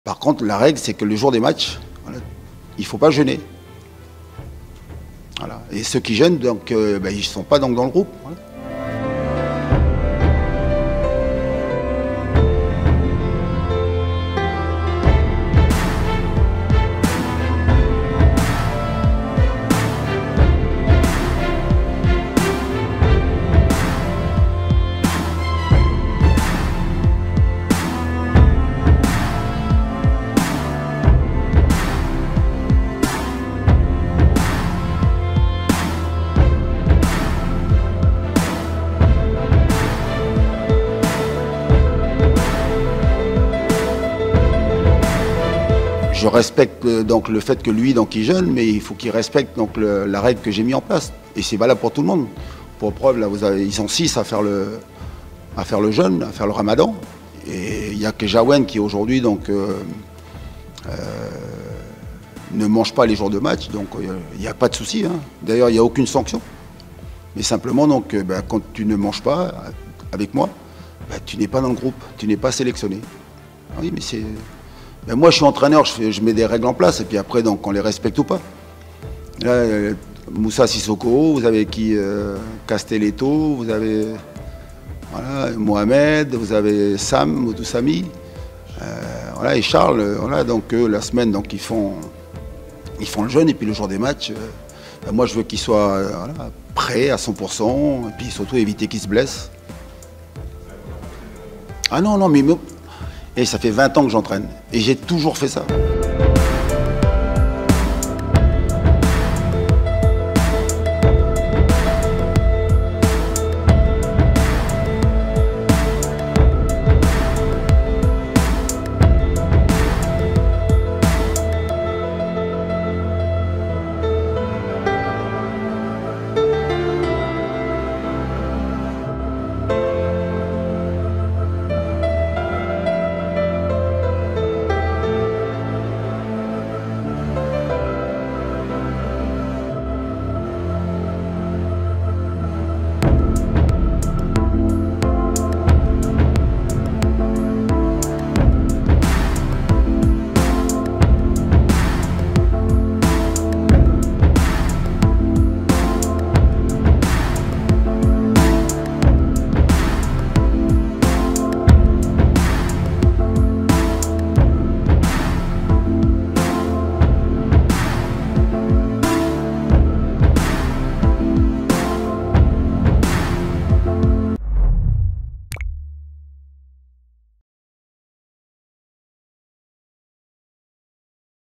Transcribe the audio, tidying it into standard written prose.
Par contre, la règle, c'est que le jour des matchs, voilà, il ne faut pas jeûner. Voilà. Et ceux qui jeûnent, donc, ils ne sont pas donc, dans le groupe. Voilà. Je respecte donc le fait que lui donc il jeûne, mais il faut qu'il respecte donc la règle que j'ai mis en place. Et c'est valable pour tout le monde. Pour preuve, là, ils sont 6 à faire le jeûne, à faire le ramadan. Et il n'y a que Jawen qui aujourd'hui donc ne mange pas les jours de match, donc il n'y a pas de souci. Hein. D'ailleurs, il n'y a aucune sanction. Mais simplement donc quand tu ne manges pas avec moi, tu n'es pas dans le groupe, tu n'es pas sélectionné. Oui, mais c'est. Ben moi, je suis entraîneur, je mets des règles en place, et puis après, donc, on les respecte ou pas. Là, Moussa Sissoko, vous avez qui Castelletto, vous avez voilà, Mohamed, vous avez Sam, Moutoussami, voilà, et Charles, voilà, donc la semaine, donc, ils font le jeûne, et puis le jour des matchs, ben moi, je veux qu'ils soient voilà, prêts à 100%, et puis surtout éviter qu'ils se blessent. Ah non, non, mais... Et ça fait 20 ans que j'entraîne. Et j'ai toujours fait ça.